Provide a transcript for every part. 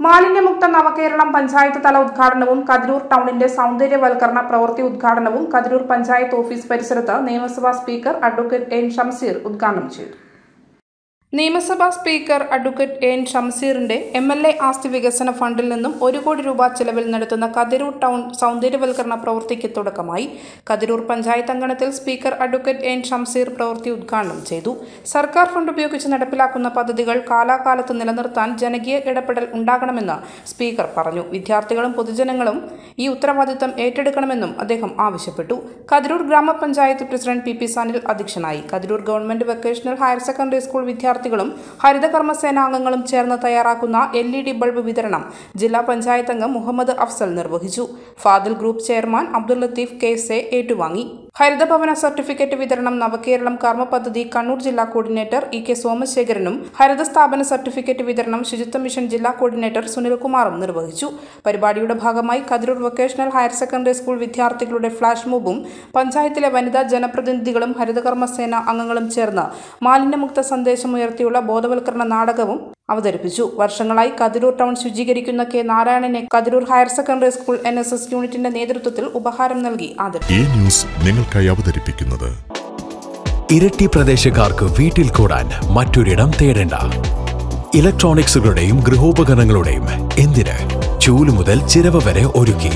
മാലിന്യമുക്ത നവകേരളം പഞ്ചായത്ത് തല ഉദ്ഘാടനവും കതിരൂർ ടൗണിന്റെ സൗന്ദര്യവൽക്കരണ പ്രവൃത്തി ഉദ്ഘാടനവും കതിരൂർ പഞ്ചായത്ത് ഓഫീസ് പരിസരത്ത് നിയമസഭാ സ്പീക്കർ അഡ്വക്കേറ്റ് എൻ ഷംസീർ ഉദ്ഘാടനം ചെയ്തു. നിയമസഭാ സ്പീക്കർ അഡ്വക്കേറ്റ് എൻ ഷംസീറിന്റെ MLA ആസ്തി വികസന ഫണ്ടിൽ നിന്നും 1 കോടി രൂപ ചെലവിൽ നടത്തുന്ന കതിരൂർ ടൗൺ സൗന്ദര്യവൽക്കരണ പ്രവൃത്തിക്ക് തുടക്കമായി. കതിരൂർ പഞ്ചായത്ത് അങ്കണത്തിൽ സ്പീക്കർ അഡ്വക്കേറ്റ് എൻ ഷംസീർ പ്രവൃത്തി ഉദ്ഘാടനം ചെയ്തു. സർക്കാർ ഫണ്ട് ഉപയോഗിച്ച് നടപ്പിലാക്കുന്ന പദ്ധതികൾ കാലാകാലത്ത് നിലനിർത്താൻ ജനകീയ ഇടപെടൽ ഉണ്ടാകണമെന്ന് സ്പീക്കർ പറഞ്ഞു. വിദ്യാർത്ഥികളും പൊതുജനങ്ങളും ഈ ഉത്തരവാദിത്തം ഏറ്റെടുക്കണമെന്നും അദ്ദേഹം ആവശ്യപ്പെട്ടു. കതിരൂർ ഗ്രാമപഞ്ചായത്ത് പ്രസിഡന്റ് PP സനിൽ അധ്യക്ഷനായി. Kathiroor government vocational higher secondary school വിദ്യാർത്ഥികളും ഹരിതകർമ്മസേന അംഗങ്ങളും ചേർന്ന് തയ്യാറാക്കുന്ന LED ബൾബ് വിതരണം ജില്ലാ പഞ്ചായത്ത് അംഗം മുഹമ്മദ് അഫ്സൽ നിർവഹിച്ചു. Fadil group chairman Abdul Latheef KSA ഏറ്റുവാങ്ങി. ഹരിതഭവന സർട്ടിഫിക്കറ്റ് വിതരണം നവകേരളം കർമ്മ പദ്ധതി കണ്ണൂർ ജില്ലാ കോർഡിനേറ്റർ EK സോമശേഖരനും ഹരിത സ്ഥാപന സർട്ടിഫിക്കറ്റ് വിതരണം ശുചിത്വ മിഷൻ ജില്ലാ കോർഡിനേറ്റർ സുനിൽകുമാറും നിർവഹിച്ചു. പരിപാടിയുടെ ഭാഗമായി Kathiroor vocational higher secondary school വിദ്യാർത്ഥികളുടെ ഫ്ലാഷ് മോബും പഞ്ചായത്തിലെ വനിതാ ജനപ്രതിനിധികളും ഹരിതകർമ്മസേന അംഗങ്ങളും ചേർന്ന് മാലിന്യമുക്ത സന്ദേശമുയർത്തിയുള്ള ബോധവൽക്കരണ നാടകവും അവതരിപ്പിച്ചു. വർഷങ്ങളായി കതിരൂർ ടൗൺ ശുചീകരിക്കുന്ന K നാരായണനെ Kathiroor higher secondary school NSS യൂണിറ്റിന്റെ നേതൃത്വത്തിൽ ഉപഹാരം നൽകി ആദരിച്ചു. ഈ ന്യൂസ് നിങ്ങൾക്കായി അവതരിപ്പിക്കുന്നത് ഇരട്ടി പ്രദേശക്കാർക്ക് വീട്ടിൽ കൂടാൻ മറ്റൊരിടം തേടേണ്ട. ഇലക്ട്രോണിക്സുകളുടെയും ഗൃഹോപകരണങ്ങളുടെയും എന്തിന് ചൂല് മുതൽ ചിരവ വരെ ഒരുക്കി.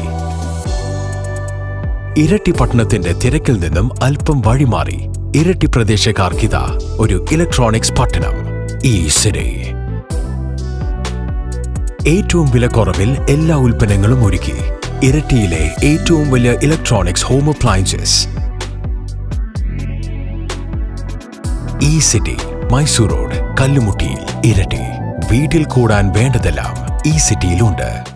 ഇരട്ടി പട്ടണത്തിന്റെ തിരക്കിൽ നിന്നും അല്പം വഴിമാറി ഇരട്ടി പ്രദേശക്കാർക്കിതാ ഒരു ഇലക്ട്രോണിക്സ് പട്ടണം. ഈ സിറ്റി ഏറ്റവും വിലക്കുറവിൽ എല്ലാ ഉൽപ്പന്നങ്ങളും ഒരുക്കി. ഇരട്ടിയിലെ ഏറ്റവും വലിയ electronics home appliances. E city Mysore road, കല്ലുമുട്ടിയിൽ, ഇരട്ടി. വീട്ടിൽ കൂടാൻ വേണ്ടതെല്ലാം ഈ സിറ്റിയിലുണ്ട്.